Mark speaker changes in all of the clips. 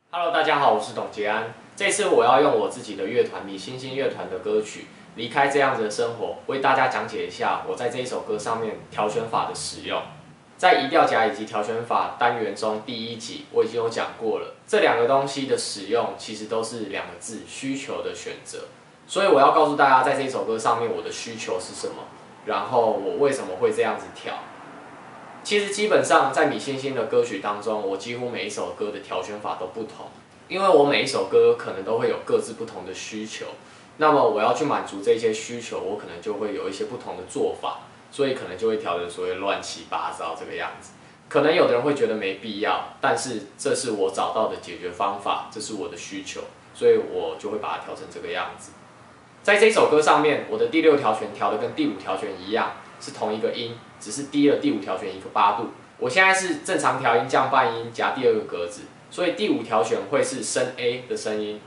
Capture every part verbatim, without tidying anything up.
Speaker 1: Hello， 大家好，我是董杰安。这次我要用我自己的乐团米星星乐团的歌曲《离开这样子的生活》，为大家讲解一下我在这一首歌上面调弦法的使用。在移调夹以及调弦法单元中，第一集我已经有讲过了。这两个东西的使用其实都是两个字：需求的选择。所以我要告诉大家，在这一首歌上面我的需求是什么，然后我为什么会这样子调。其实基本上在米星星的歌曲当中，我几乎每一首歌的调弦法都不同，因为我每一首歌可能都会有各自不同的需求，那么我要去满足这些需求，我可能就会有一些不同的做法，所以可能就会调得所谓乱七八糟这个样子。可能有的人会觉得没必要，但是这是我找到的解决方法，这是我的需求，所以我就会把它调成这个样子。在这首歌上面，我的第六条弦调的跟第五条弦一样，是同一个音，只是低了第五条弦一个八度。我现在是正常调音降半音加第二个格子，所以第五条弦会是升 A 的声音，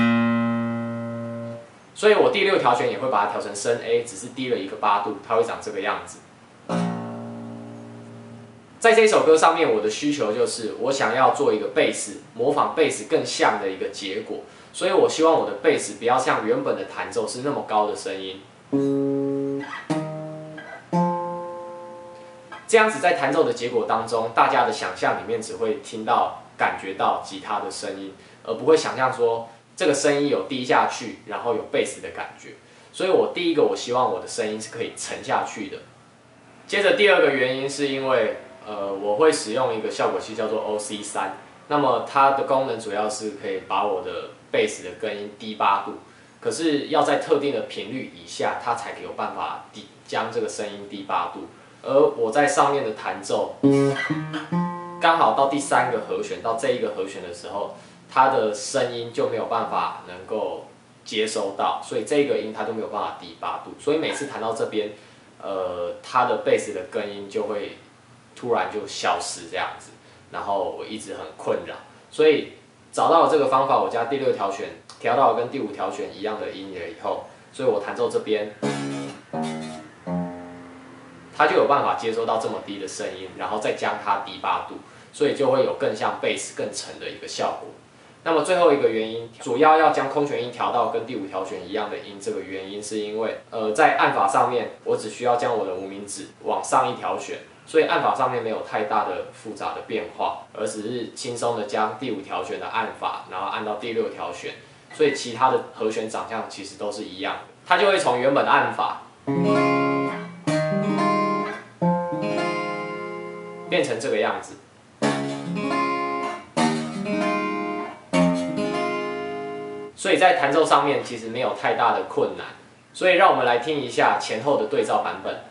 Speaker 1: 所以我第六条弦也会把它调成升 A， 只是低了一个八度，它会长这个样子。在这首歌上面，我的需求就是我想要做一个贝斯，模仿贝斯更像的一个结果，所以我希望我的贝斯不要像原本的弹奏是那么高的声音。这样子在弹奏的结果当中，大家的想象里面只会听到、感觉到吉他的声音，而不会想象说这个声音有低下去，然后有贝斯的感觉。所以我第一个，我希望我的声音是可以沉下去的。接着第二个原因是因为，呃，我会使用一个效果器叫做 O C 三，那么它的功能主要是可以把我的贝斯的根音低八度，可是要在特定的频率以下，它才有办法低将这个声音低八度。而我在上面的弹奏，刚好到第三个和弦，到这一个和弦的时候，它的声音就没有办法能够接收到，所以这个音它就没有办法低八度。所以每次弹到这边，呃，它的贝斯的根音就会突然就消失这样子，然后我一直很困扰。所以找到了这个方法，我加第六条弦调到跟第五条弦一样的音了以后，所以我弹奏这边。它就有办法接收到这么低的声音，然后再将它低八度，所以就会有更像贝斯更沉的一个效果。那么最后一个原因，主要要将空弦音调到跟第五条弦一样的音，这个原因是因为，呃，在按法上面，我只需要将我的无名指往上一条弦，所以按法上面没有太大的复杂的变化，而只是轻松的将第五条弦的按法，然后按到第六条弦，所以其他的和弦长相其实都是一样的，它就会从原本的按法。变成这个样子，所以在弹奏上面其实没有太大的困难，所以让我们来听一下前后的对照版本。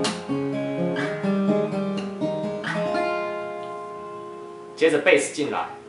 Speaker 1: 接着贝斯进来。